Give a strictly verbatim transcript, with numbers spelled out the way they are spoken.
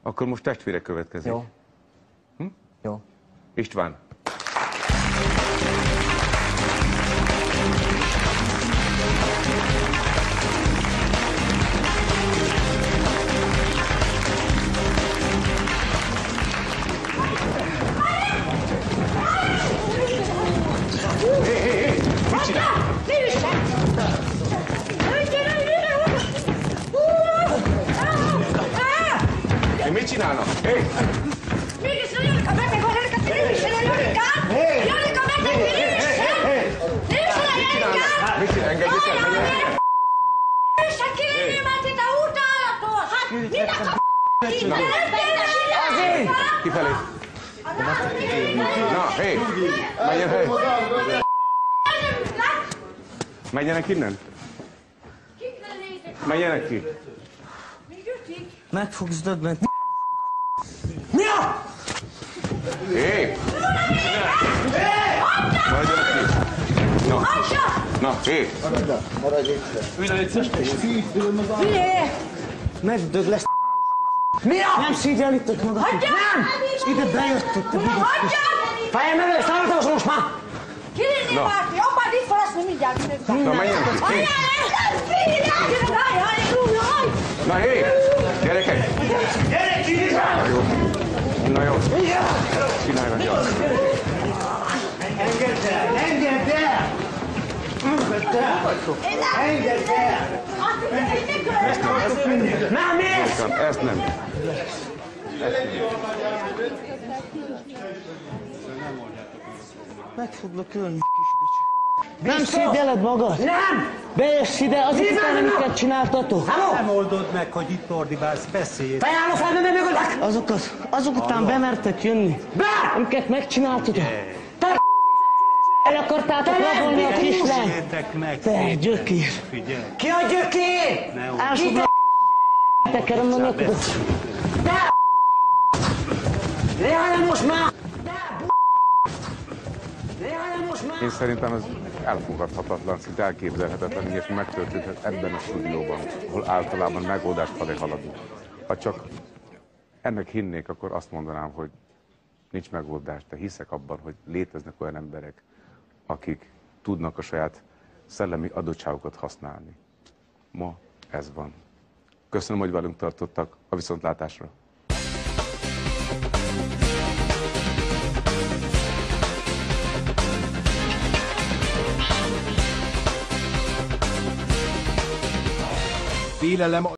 Akkor most testvére következik. Jó. Hm? Jó. István. Hé, hé, hé! Mit csinál? Hé, mit csinálnak? Hé! Mégis, Jolika, megmegoldanak a tűnősen a Jolikát! Jolika, megmegoldanak a tűnősen! Tűnősen a Jolikát! Mit csinál? Engedjük el, engedjük el! Tűnősen kilépni már itt a útállattól! Hát, mit a f***? Na! Azért! Kifelé! Na, hé! Menjen, hé! Menjenek innen! Menjenek ki! Meg fogsz döbbenni. Mi a? Hé! Maradjanak ki! Na! Na, hé! Figyelj! Megdög lesz. Mi a? Nem szígyelítek magad. Hagyjál! Nem! Ide bejöttök, te büdös. Hagyjál! Fejem meg, szállítom most már! Kilépni már! Jobbád itt fel lesz, mindjárt. Na, menjenek ki! Hagyjál! Figyelj! Haj, haj, haj! Na, hé! Gyerekek! Gyere ki! Na jó. Na jó. Csinálj meg, jó. Engedd el! Engedd el! Engedd el! Engedd el! Nem mész! Ezt nem. Meg foglak ölni, kis Nem szégyeled magad? Nem! Bejössz ide, azok után, amiket csináltatok. Nem oldod meg, hogy itt ordibálsz, beszélj! Felállok fel, nem megoldak! Azokat, azok után bemertek jönni. Be! Amiket megcsináltatok. Te el akartátok rabolni a kislány. Beszéljetek meg! Te gyökér! Figyelj! Ki a gyökér? Ne old. Elsőbb te kerem a nyakodat. Te Leállj most már! Leállj most már! Én szerintem ez elfogadhatatlan, szinte elképzelhetetlen, és megtörténhet ebben a stúdióban, ahol általában megoldás felé haladunk. Ha csak ennek hinnék, akkor azt mondanám, hogy nincs megoldás, de hiszek abban, hogy léteznek olyan emberek, akik tudnak a saját szellemi adottságokat használni. Ma ez van. Köszönöm, hogy velünk tartottak. A viszontlátásra! Félelem